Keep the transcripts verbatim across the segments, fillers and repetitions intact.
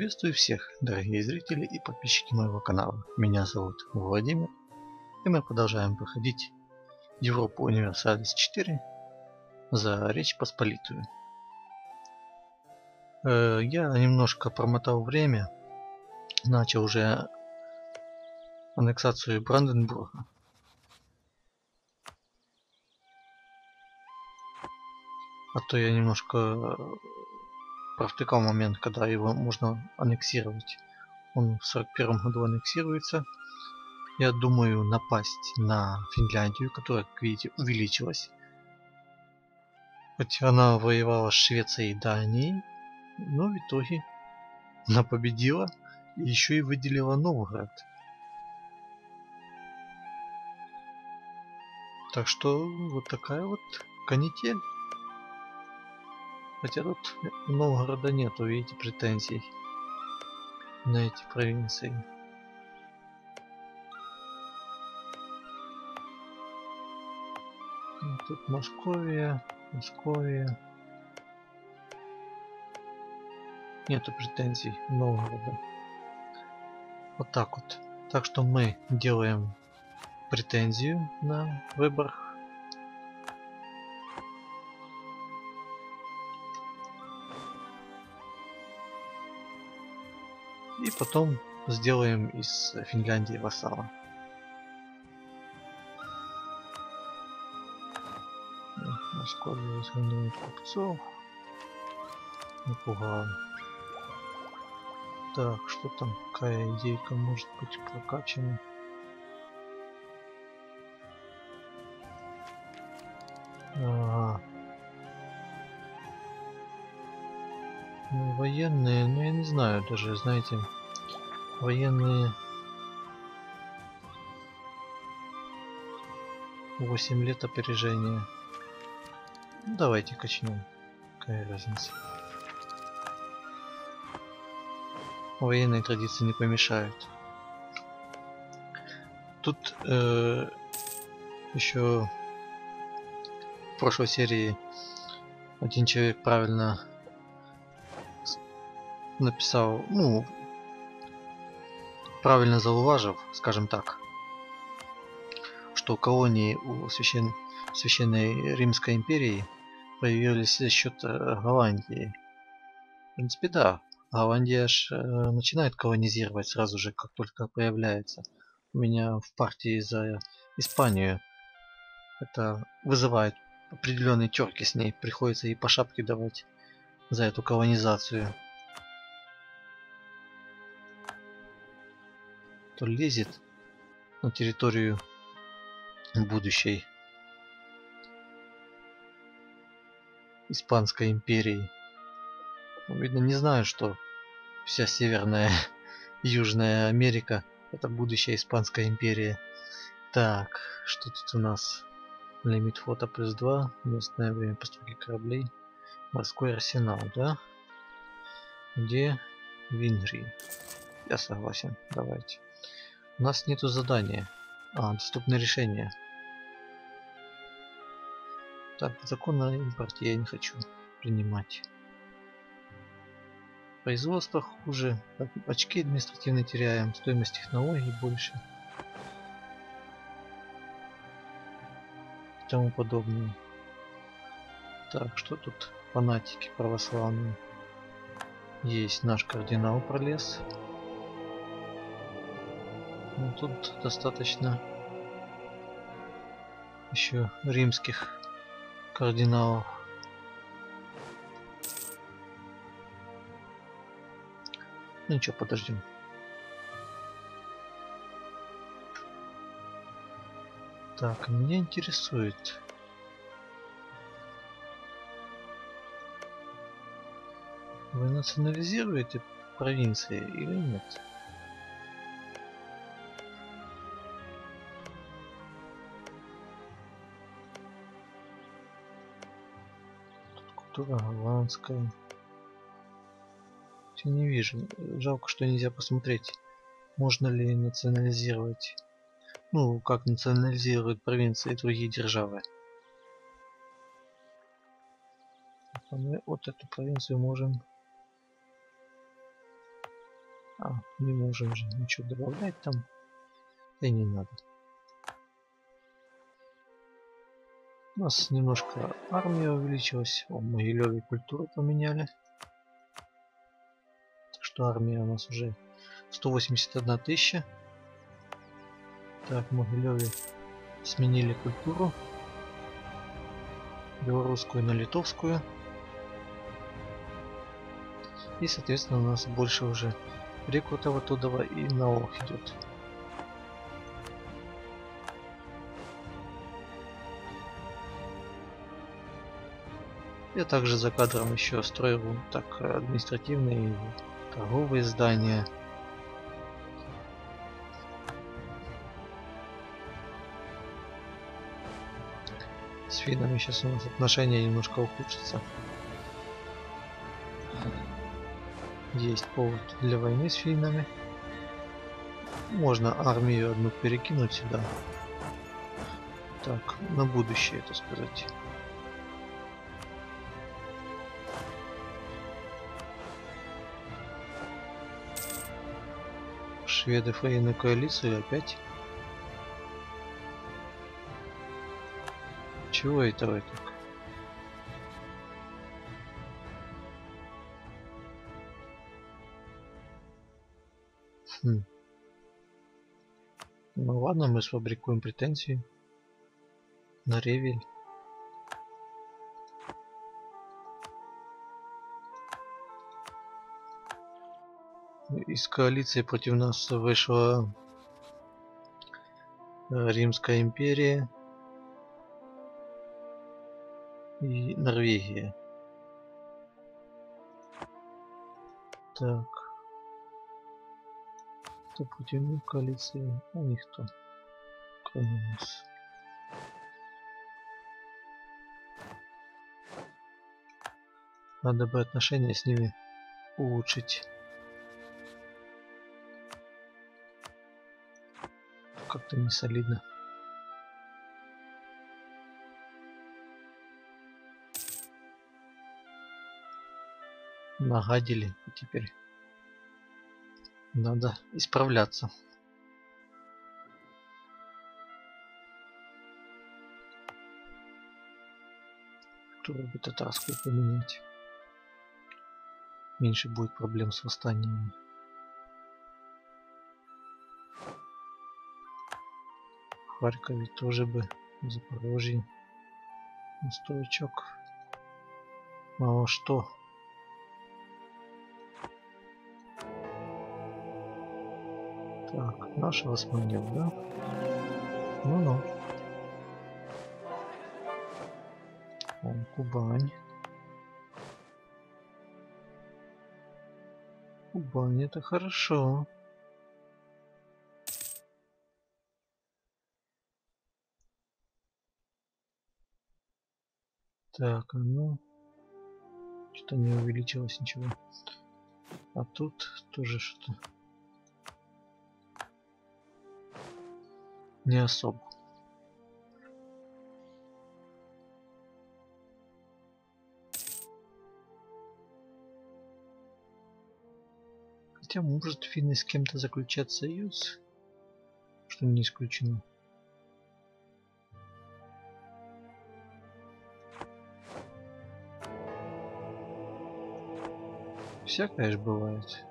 Приветствую всех, дорогие зрители и подписчики моего канала. Меня зовут Владимир, и мы продолжаем проходить Европу Универсалис четыре за Речь Посполитую. Э, я немножко промотал время, начал уже аннексацию Бранденбурга. А то я немножко провтыкал момент, когда его можно аннексировать. Он в сорок первом году аннексируется. Я думаю напасть на Финляндию, которая, как видите, увеличилась. Хоть она воевала с Швецией и Данией, но в итоге она победила и еще и выделила Новгород. Так что вот такая вот канитель. Хотя тут у Новгорода нету, видите, претензий на эти провинции. Тут Московия, Московия. Нету претензий у Новгорода. Вот так вот. Так что мы делаем претензию на выбор. И потом сделаем из Финляндии вассала. Московия изгоняет купцов. Напугал. Так, что там, какая идейка может быть прокачана? Ага. Ну, военные, ну я не знаю даже, знаете, военные восемь лет опережения. Ну, давайте качнем. Какая разница? Военные традиции не помешают. Тут э, еще в прошлой серии один человек правильно написал, ну, правильно зауважив, скажем так, что колонии у священ... Священной Римской империи появились за счет Голландии. В принципе, да. Голландия ж э, начинает колонизировать сразу же, как только появляется. У меня в партии за Испанию это вызывает определенные терки с ней. Приходится ей по шапке давать за эту колонизацию. То лезет на территорию будущей Испанской империи. Видно, не знаю, что вся Северная Южная Америка это будущая Испанская империя. Так, что тут у нас? Лимит флота плюс два, местное время постройки кораблей, морской арсенал, да? Где? В Венгрии. Я согласен, давайте. У нас нету задания. А, доступны решения. Так, закон на импорте я не хочу принимать. Производство хуже, очки административно теряем, стоимость технологий больше и тому подобное. Так, что тут фанатики православные? Есть наш кардинал пролез. Но тут достаточно еще римских кардиналов. Ну ничего, подождем. Так, меня интересует. Вы национализируете провинции или нет? Тут культура голландская. Я не вижу. Жалко, что нельзя посмотреть, можно ли национализировать. Ну, как национализируют провинции другие державы. Мы вот эту провинцию можем А, не можем же ничего добавлять там. И не надо. У нас немножко армия увеличилась. О, Могилеве культуру поменяли. Так что армия у нас уже сто восемьдесят одна тысяча. Так, в Могилеве сменили культуру. Белорусскую на литовскую. И соответственно у нас больше уже рекрутов оттуда и налог идет. Я также за кадром еще строил так административные и торговые здания. С финнами сейчас у нас отношения немножко ухудшатся. Есть повод для войны с финнами. Можно армию одну перекинуть сюда. Так, на будущее, это сказать. Шведы в военную коалицию опять. Чего это вы так? Хм. Ну ладно, мы сфабрикуем претензии на Ревель. Из коалиции против нас вышла Римская империя и Норвегия. Так. Кто против них коалиции? А никто. Кроме нас. Надо бы отношения с ними улучшить. Как-то не солидно. Нагадили, и теперь надо исправляться. Которую бы татарскую поменять. Меньше будет проблем с восстаниями. В Харькове тоже бы, в Запорожье. Сторочок. Мало что. Так, нашего смотрел, да? Ну-ну. Вон, Кубань. Кубань, это хорошо. Так, а ну. Что-то не увеличилось ничего. А тут тоже что-то. Не особо. Хотя может финны с кем-то заключать союз, что не исключено. Всякое же бывает.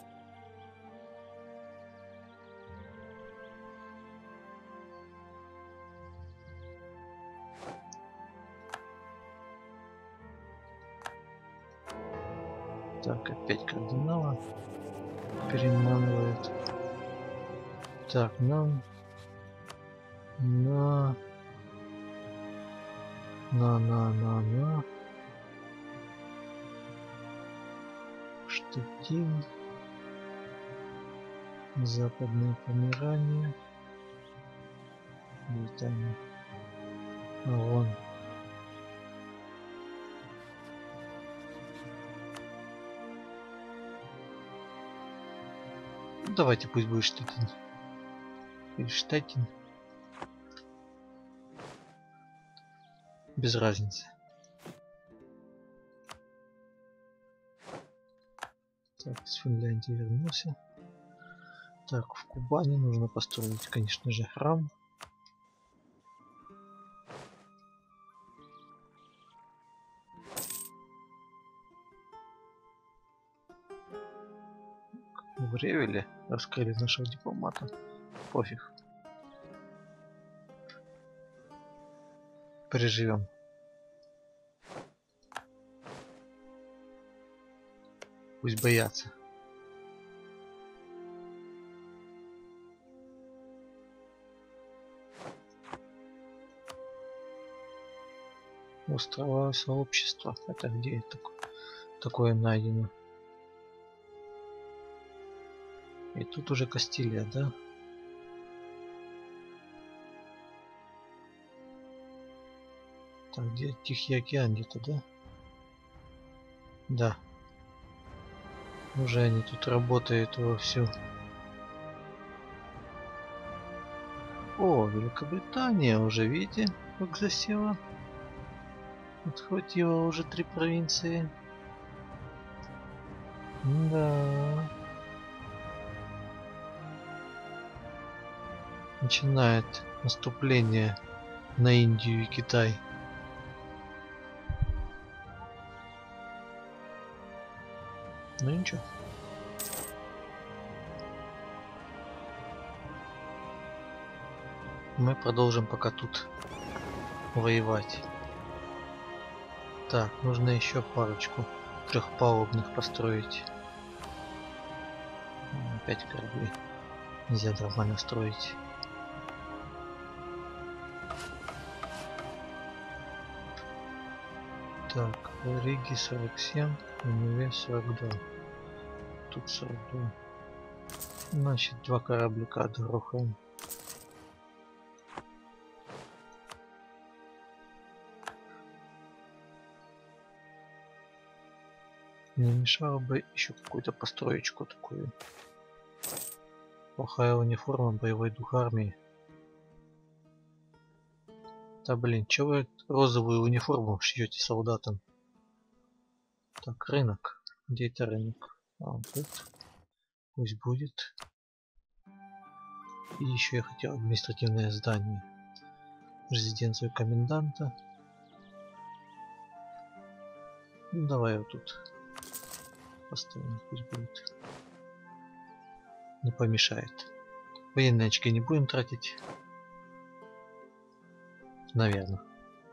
Так, опять кардинала переманивает. Так, нам на на на на на Штетин, Западное Померание, Британия. А вон. Давайте пусть будет Штетин. Или Штетин. Без разницы. Так, с Финляндии вернулся. Так, в Кубани нужно построить, конечно же, храм. В Ревеле раскрыли нашего дипломата. Пофиг. Переживем. Пусть боятся. Острова сообщества. Это где это такое найдено? И тут уже Кастилия, да? Так, где Тихий океан где-то, да? Да. Уже они тут работают вовсю. О, Великобритания уже, видите, как засела. Отхватила уже три провинции. Да. Начинает наступление на Индию и Китай. Ну ничего. Мы продолжим пока тут воевать. Так, нужно еще парочку трехпалубных построить. Опять корабли. Нельзя нормально строить. Так, в Риге сорок семь, в Неве сорок два. Тут сорок два. Значит, два кораблика отгрохаем. Не мешало бы еще какую-то построечку такую. Плохая униформа, боевой дух армии. Да блин, чего вы розовую униформу шьете солдатам? Так, рынок. Где это рынок? А, вот тут. Пусть будет. И еще я хотел административное здание. Резиденцию коменданта. Ну, давай вот тут поставим, пусть будет. Не помешает. Военные очки не будем тратить. Наверное.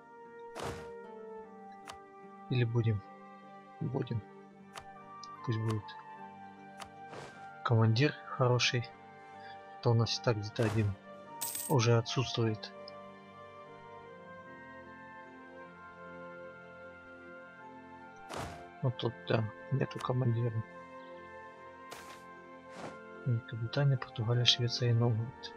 Или будем? Будем. Пусть будет. Командир хороший. То у нас и так где-то один уже отсутствует. Вот тут, да, нету командира. Великобритания, Португалия, Швеция и Новгород.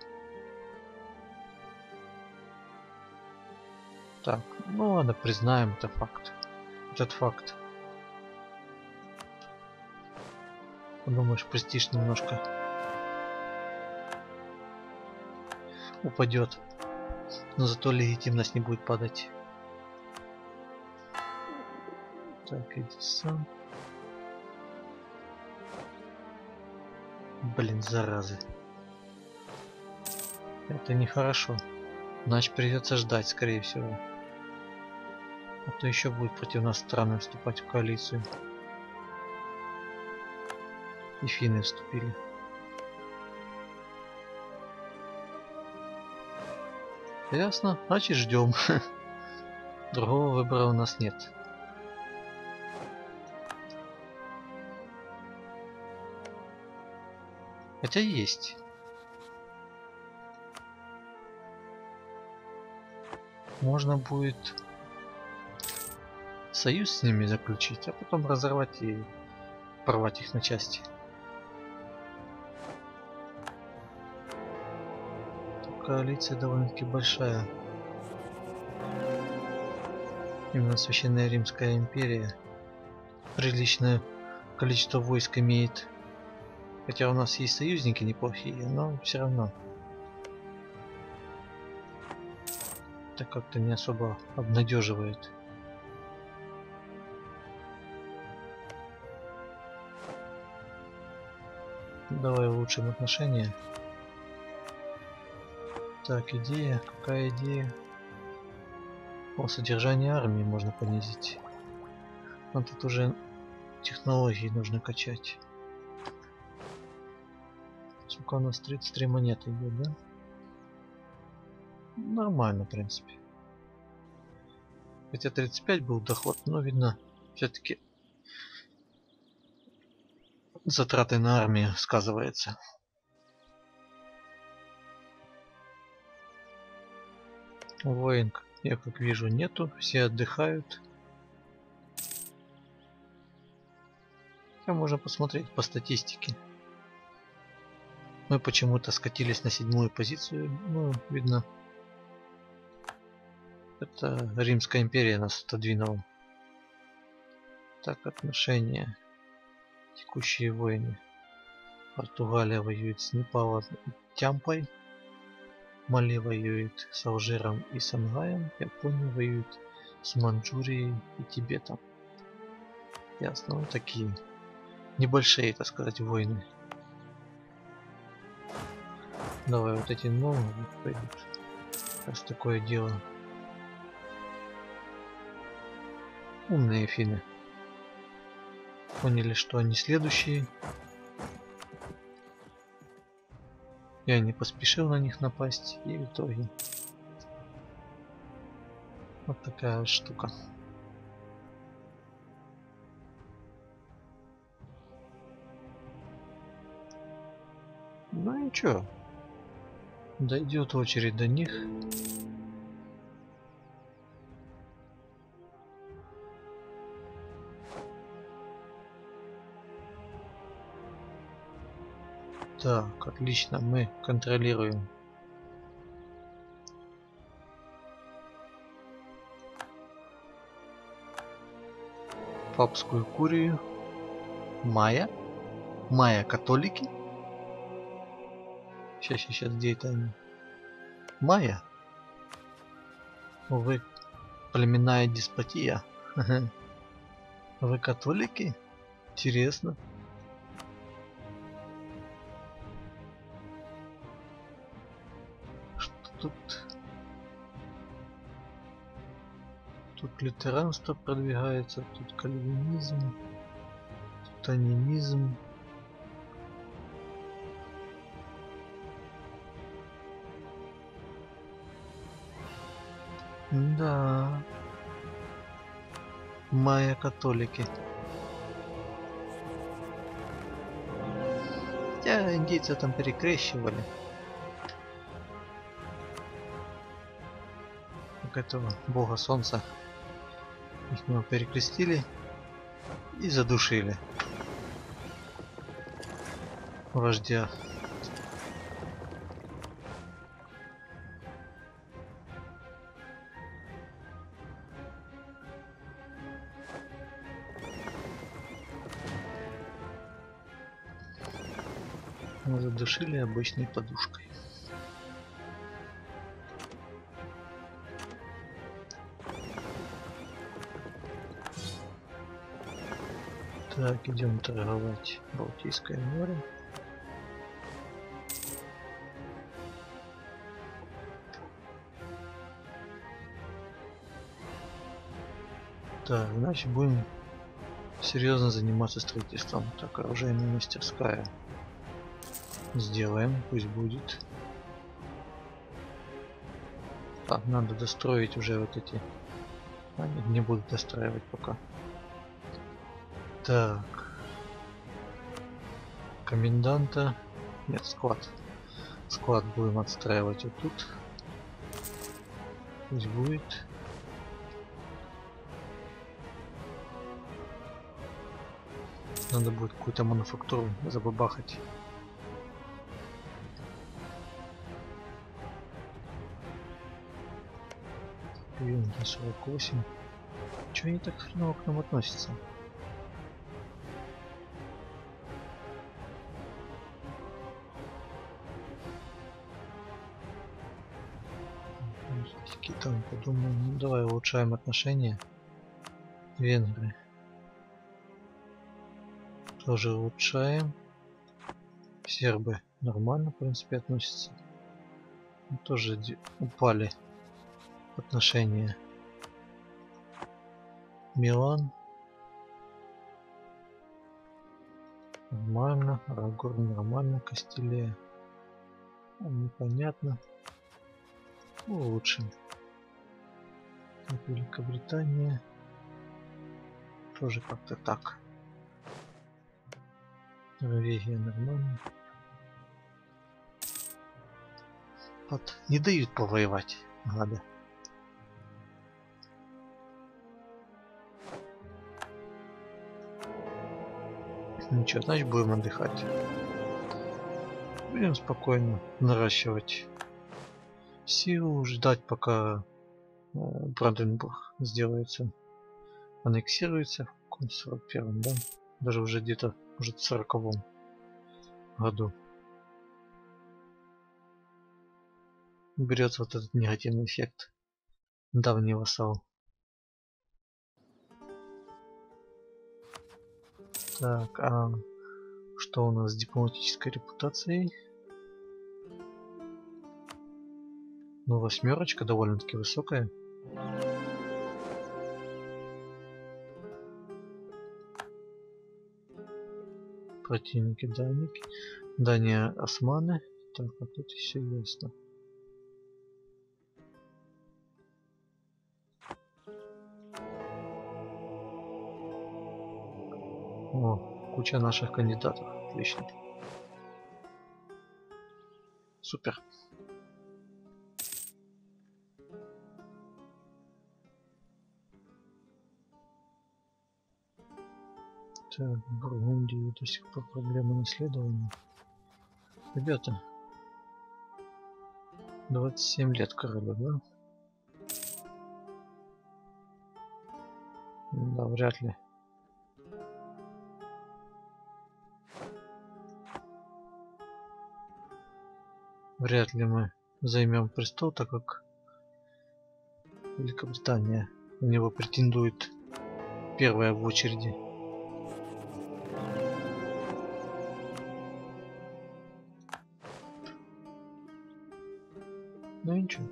Так, ну ладно, признаем это факт. Этот факт. Подумаешь, престиж немножко упадет, но зато легитимность не будет падать. Так, иди сам. Блин, заразы. Это нехорошо. Значит, придется ждать, скорее всего. А то еще будет против нас страны вступать в коалицию. И финны вступили. Ясно, значит ждем. Другого выбора у нас нет. Хотя есть. Можно будет союз с ними заключить, а потом разорвать и порвать их на части. Коалиция довольно-таки большая. Именно Священная Римская империя приличное количество войск имеет. Хотя у нас есть союзники неплохие, но все равно. Это как-то не особо обнадеживает. Давай улучшим отношения. Так, идея. Какая идея? О, содержание армии можно понизить. Но тут уже технологии нужно качать. Сколько у нас? тридцать три монеты идет, да? Нормально, в принципе. Хотя тридцать пять был доход, но видно, все-таки затраты на армию сказывается. Воин, я как вижу, нету, все отдыхают. Хотя можно посмотреть по статистике. Мы почему-то скатились на седьмую позицию. Ну, видно, это Римская империя нас отодвинула. Так, отношения. Текущие войны. Португалия воюет с Непалом и Тямпой. Мали воюет с Алжиром и Сангаем. Япония воюет с Манчжурией и Тибетом. Ясно, вот такие небольшие, так сказать, войны. Давай вот эти новые пойдут. Раз такое дело. Умные финны. Поняли, что они следующие. Я не поспешил на них напасть, и в итоге вот такая вот штука. Ну и чё? Дойдет очередь до них. Так, отлично, мы контролируем. Папскую курию. Майя? Майя католики? Сейчас, сейчас, сейчас, где это они? Майя? Вы племенная деспотия. Вы католики? Интересно. Что тут? Тут лютеранство продвигается, тут кальвинизм, тут анимизм. Да. Майя католики. Хотя индейцы там перекрещивали. Как этого бога солнца. Их него перекрестили и задушили. Вождя. Мы задушили обычной подушкой. Так, идем торговать. Балтийское море. Так, значит будем серьезно заниматься строительством. Так, оружейная мастерская. Сделаем, пусть будет. Так, надо достроить уже вот эти. А, нет, не буду достраивать пока. Так. Коменданта. Нет, склад. Склад будем отстраивать вот тут. Пусть будет. Надо будет какую-то мануфактуру забабахать. Юнити сорок восемь. Чего они так хреново к нам относятся? Там подумаем, ну, давай улучшаем отношения. Венгры тоже улучшаем. Сербы нормально, в принципе, относятся. Тоже упали отношения. Милан. Нормально. Арагор нормально. Кастилия. Непонятно. Улучшим. Великобритания. Тоже как-то так. Норвегия нормально. Вот. Не дают повоевать, гады. Ну что, значит будем отдыхать. Будем спокойно наращивать силу, ждать пока э, Бранденбург сделается, аннексируется в сорок первом, да? Даже уже где-то, может, в сороковом году. Берется вот этот негативный эффект. Давний вассал. Так, а что у нас с дипломатической репутацией? Ну, восьмерочка довольно-таки высокая. Противники Даники. Дания, османы. Так, а тут все ясно. О, куча наших кандидатов. Отлично. Супер. Так, в Бургундии до сих пор проблемы наследования. Ребята, двадцать семь лет королю, да? Да, вряд ли. Вряд ли мы займем престол, так как Великобритания на него претендует первая в очереди. Ну ничего.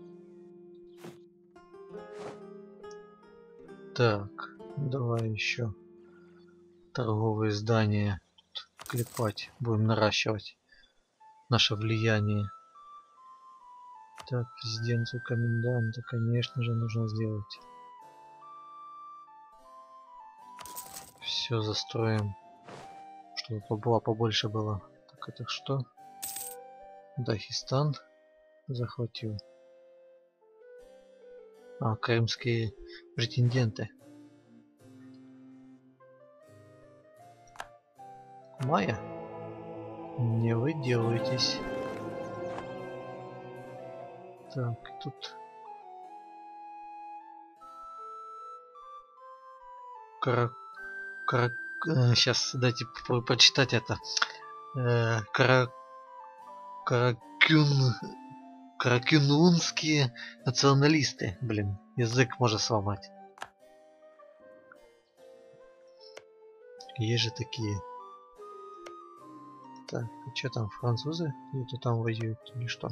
Так, давай еще торговые здания клепать, будем наращивать наше влияние. Так, резиденцию коменданта, конечно же, нужно сделать. Все застроим, чтобы бабла побольше было. Так, это что? Дагестан захватил. А, крымские претенденты. Майя? Не выделывайтесь. Так, тут Кара... Кара... Сейчас дайте почитать это. Э, Кара... Каракюн... Каракюнунские националисты. Блин, язык можно сломать. Есть же такие. Так, а что там, французы? Где-то там воюют или что?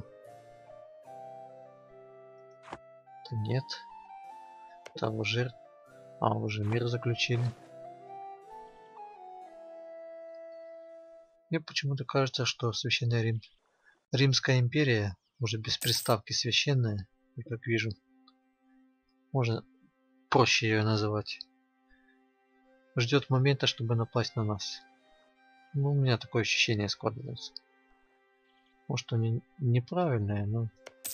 Да нет. Там уже... А, уже мир заключили. Мне почему-то кажется, что Священная Рим... Римская империя, уже без приставки священная, и как вижу, можно проще ее называть, ждет момента, чтобы напасть на нас. Ну, у меня такое ощущение складывается. Может, они неправильные, но...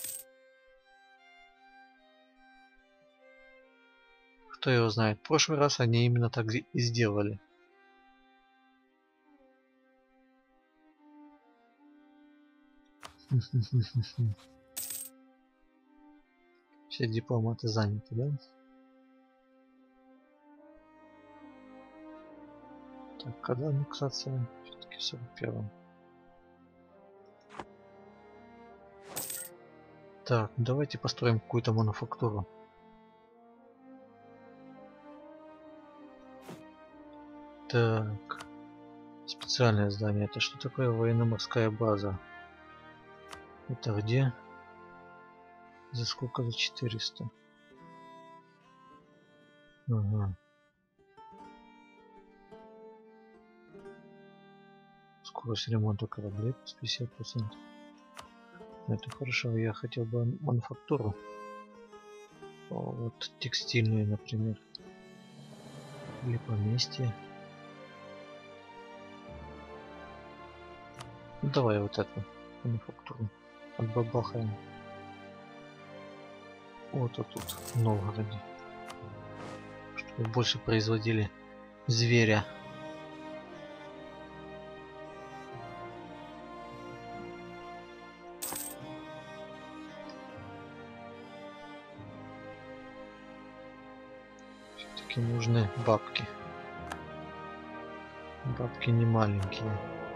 Кто его знает. В прошлый раз они именно так и сделали. Все дипломаты заняты, да? Так, когда аннексация? Все-таки в сорок первом. Так, давайте построим какую-то мануфактуру. Так. Официальное здание. Это что такое? Военно-морская база. Это где? За сколько? За четыреста. Ага. Скорость ремонта кораблей плюс пятьдесят процентов. Это хорошо. Я хотел бы мануфактуру. Вот текстильные, например. Или поместье. Ну, давай вот эту мануфактуру отбабахаем. Вот а тут в Новгороде. Чтобы больше производили зверя. Все-таки нужны бабки. Бабки не маленькие.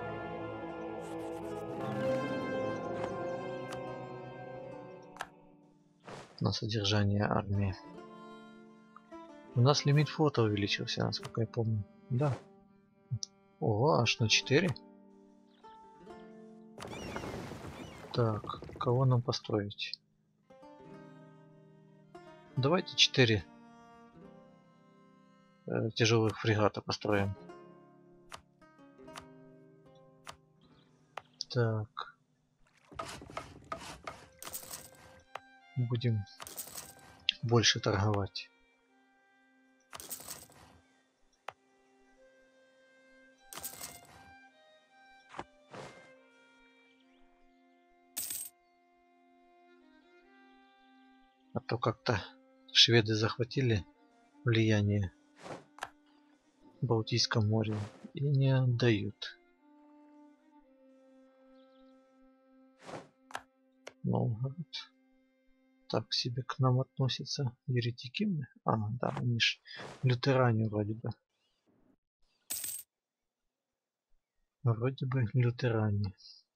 На содержание армии. У нас лимит флота увеличился, насколько я помню. Да. О, аж на четыре. Так, кого нам построить? Давайте четыре э, тяжелых фрегата построим. Так. Будем больше торговать. А то как-то шведы захватили влияние в Балтийском море и не отдают. Новгород. Так себе к нам относятся. Еретики мы? А, да, они ж лютеране вроде бы. Вроде бы лютеране.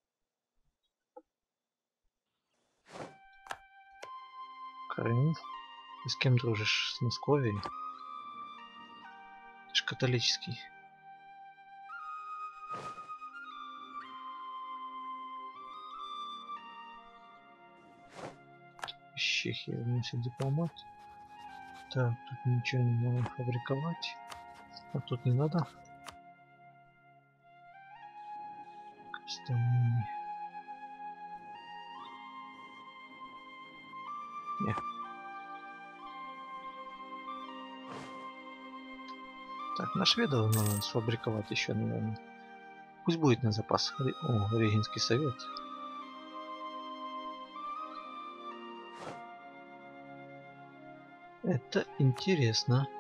Крым. Ты с кем дружишь? С Московией? Ты ж католический. Из Чехии вернулся дипломат. Так, тут ничего не надо фабриковать. А тут не надо. Костомыни. Не. Так, на шведов надо сфабриковать еще, наверное. Пусть будет на запас. О, Регинский совет. Это интересно.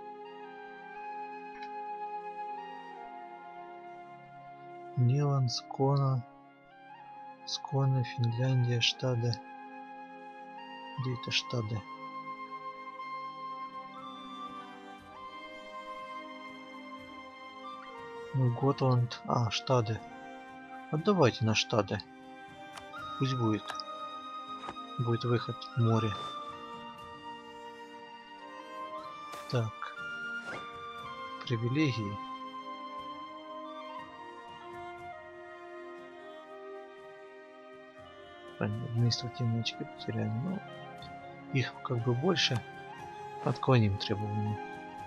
Нилан, Скона, Скона, Финляндия, Штады. Где это Штады? Готланд. А, Штады. Отдавайте на Штады. Пусть будет. Будет выход в море. Так. Привилегии. Административные очки потеряем. Но их как бы больше. Отклоним требования.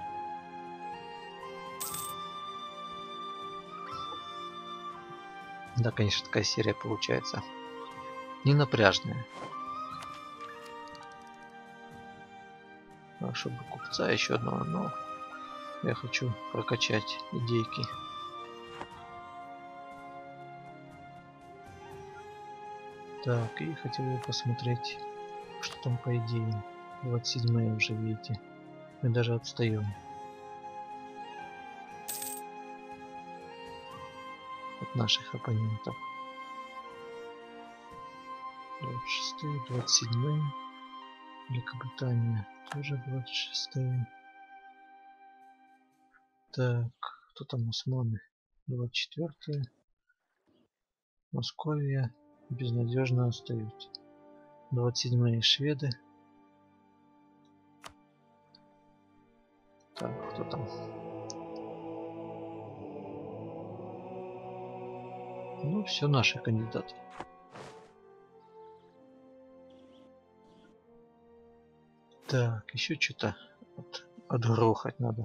Да, конечно, такая серия получается. Не напряжная. А чтобы купца еще одного, но я хочу прокачать идейки. Так, и хотел бы посмотреть, что там по идее. двадцать седьмая уже, видите. Мы даже отстаем от наших оппонентов. двадцать шестая, двадцать седьмая. Великобритания тоже двадцать шестая. Так, кто там османы? двадцать четвёртая. Московия безнадежно остаются. двадцать седьмая шведы. Так, кто там? Ну, все наши кандидаты. Так, еще что-то от, отгрохать надо.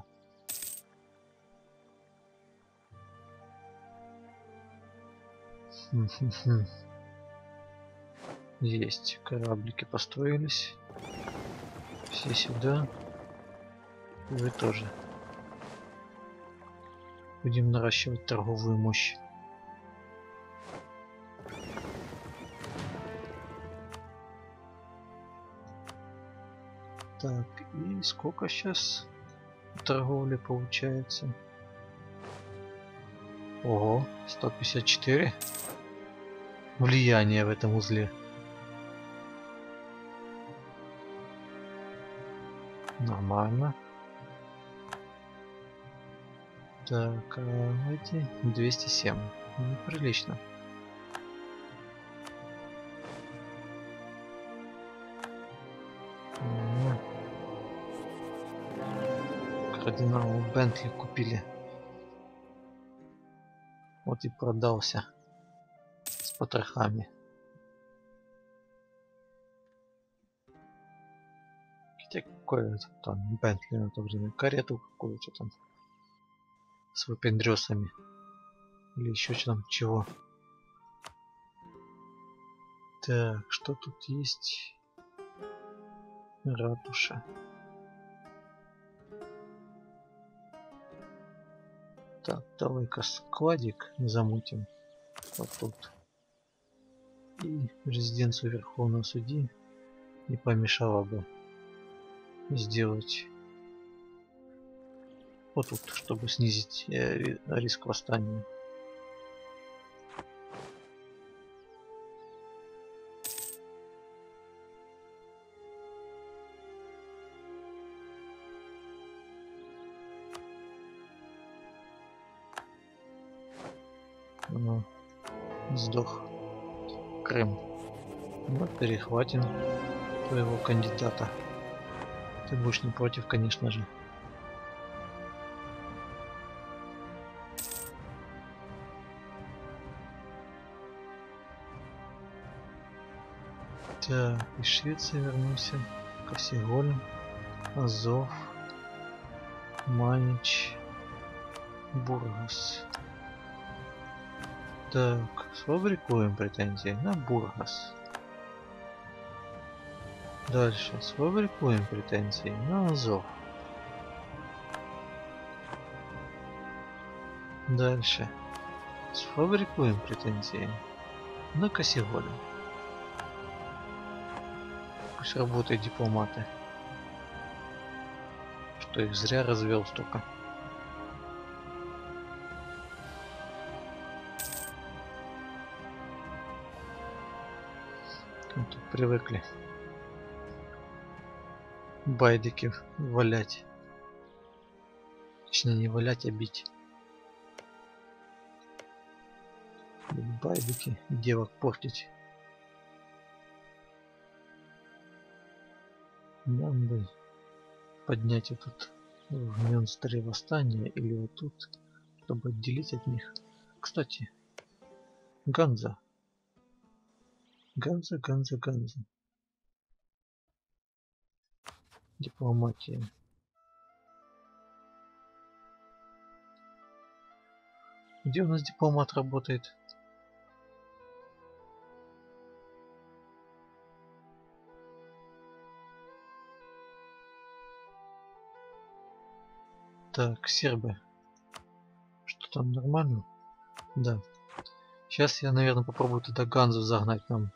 Есть, кораблики построились. Все сюда. Вы тоже. Будем наращивать торговую мощь. Так, и сколько сейчас торговли получается? Ого, сто пятьдесят четыре. Влияние в этом узле. Нормально. Так, а эти двести семь. Неприлично. Кардинал Бентли купили. Вот и продался с потрохами. Хотя какой там Бентли на то время? Карету какую-то там. С выпендрёсами. Или еще что там чего. Так, что тут есть? Ратуша. Так, давай-ка складик замутим. Вот тут. И резиденцию Верховного Судьи не помешало бы сделать вот тут, чтобы снизить э, риск восстания. Ну, сдох Крым. Мы перехватим твоего кандидата. Ты будешь не против, конечно же. Так, из Швеции вернулся. Косиголь, Азов, Манич, Бургас. Так, сфабрикуем претензии на Бургас. Дальше сфабрикуем претензии на Азов. Дальше сфабрикуем претензии на Косиголь. Пусть работают дипломаты. Что их зря развел столько. Мы тут привыкли байдики валять. Точнее не валять, а бить. Байдики девок портить. Нам бы поднять вот тут в Мюнстере восстание или вот тут, чтобы отделить от них. Кстати, Ганза. Ганза, Ганза, Ганза. Дипломатия. Где у нас дипломат работает? Так, сербы. Что там, нормально? Да. Сейчас я, наверное, попробую туда Ганзу загнать нам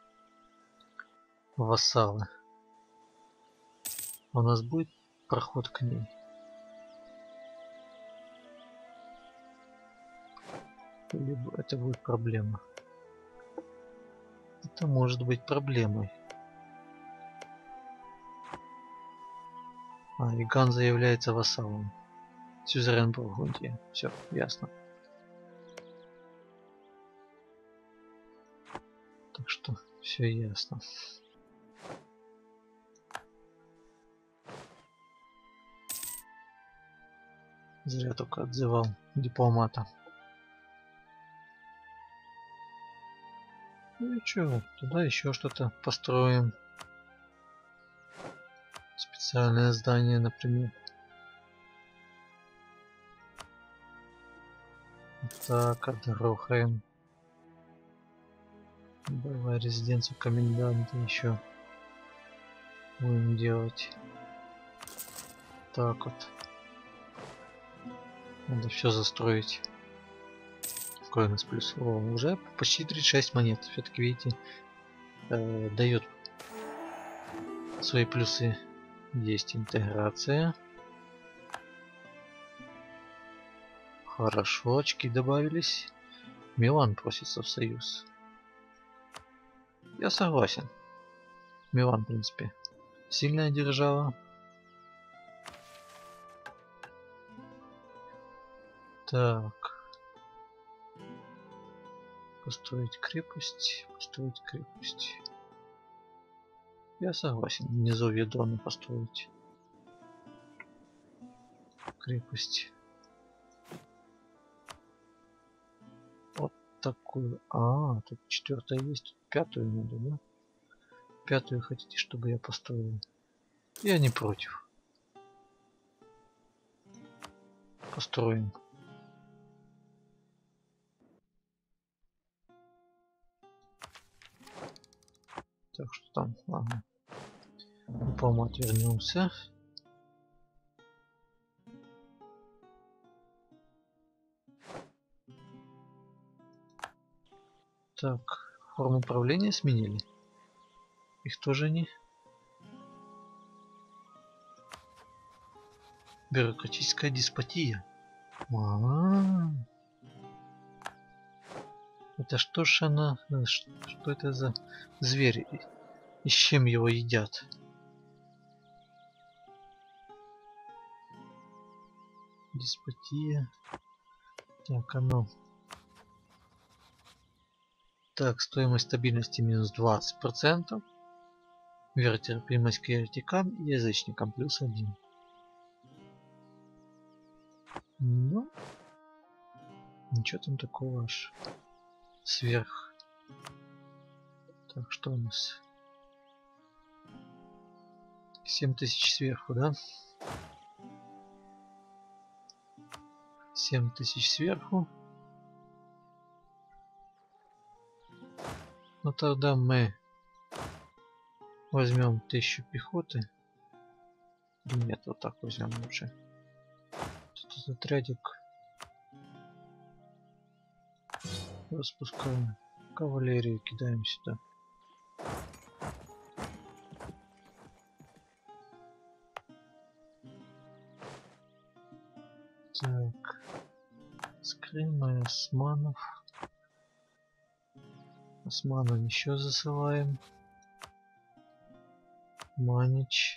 вассалы. У нас будет проход к ней. Либо это будет проблема. Это может быть проблемой. А, и Ганза является вассалом. Сюзерен Бургундия. Все, ясно. Так что все ясно. Зря только отзывал дипломата. Ну чё, туда еще что-то построим. Специальное здание, например. Так, отгрохаем. Боевая резиденция коменданта еще будем делать. Так вот. Надо все застроить. Какой у нас плюс? О, уже почти тридцать шесть монет. Все-таки, видите, э, дает свои плюсы. Есть интеграция. Хорошо, очки добавились. Милан просится в союз. Я согласен. Милан, в принципе, сильная держава. Так. Построить крепость. Построить крепость. Я согласен. Внизу Ядроны построить. Крепость. Вот такую. А, тут четвертая есть. Пятую надо, да? Пятую хотите, чтобы я построил? Я не против. Построим. Так что там, ладно. Дипломат вернулся. Так, форму управления сменили. Их тоже не. Бюрократическая деспотия. А-а-а. Это что ж она? Что это за зверь? И с чем его едят? Деспотия. Так, оно. Так, стоимость стабильности минус двадцать процентов. Веротерпимость к еретикам и язычникам плюс один. Ну, ничего там такого аж сверх. Так, что у нас? семь тысяч сверху, да? семь тысяч сверху. Ну тогда мы возьмем тысячу пехоты. Нет, вот так возьмем лучше. Тут этот отрядик распускаем. Кавалерию кидаем сюда. Так. Скрин османов. Османов еще засылаем. Манич.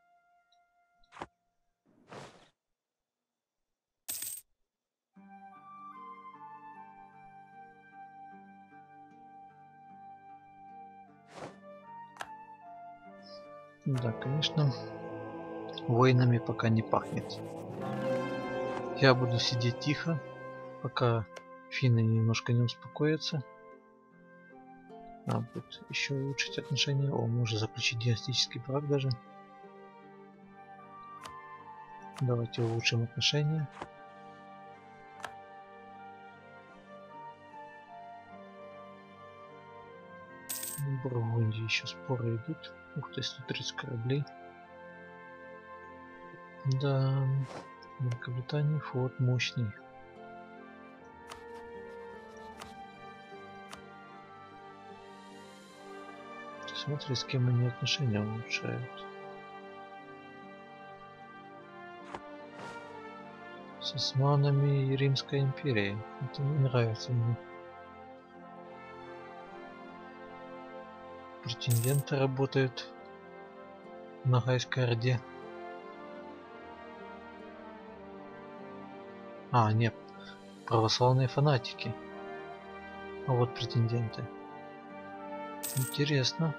Да, конечно, войнами пока не пахнет. Я буду сидеть тихо, пока финны немножко не успокоятся. А, будет еще улучшить отношения. О, можно заключить династический брак даже. Давайте улучшим отношения. В Бургундии еще споры идут. Ух ты, сто тридцать кораблей. Да, в Великобритании флот мощный. Смотри, с кем они отношения улучшают. С османами и Римской империей. Это не нравится мне. Претенденты работают в Ногайской Орде. А, нет, православные фанатики. А вот претенденты. Интересно.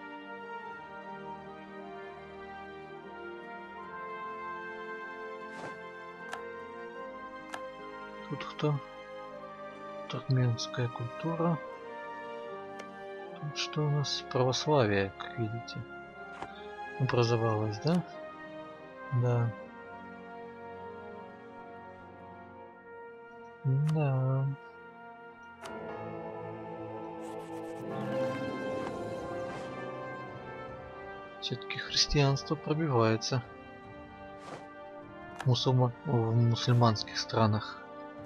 Тут кто? Туркменская культура. Тут Что у нас православие, как видите, образовалось, да? Да. Да. Все-таки христианство пробивается в, мусульма... в мусульманских странах.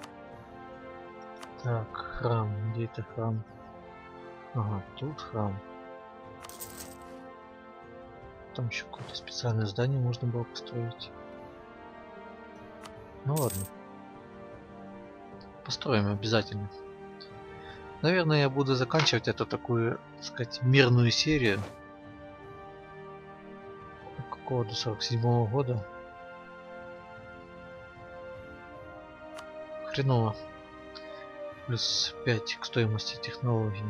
Так, храм. Где это храм? Ага, тут храм. Там еще какое-то специальное здание можно было построить. Ну ладно. Построим обязательно. Наверное, я буду заканчивать эту такую, так сказать, мирную серию. Какого до сорок седьмого года. Хреново. Плюс пять к стоимости технологий.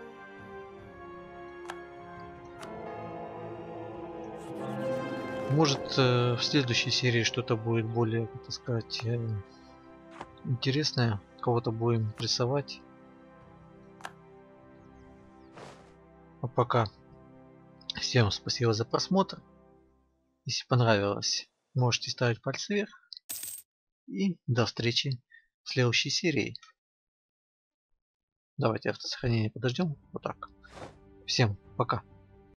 Может, э, в следующей серии что-то будет более, так сказать, э, интересное. Кого-то будем рисовать. А пока всем спасибо за просмотр. Если понравилось, можете ставить пальцы вверх. И до встречи в следующей серии. Давайте автосохранение подождем. Вот так. Всем пока.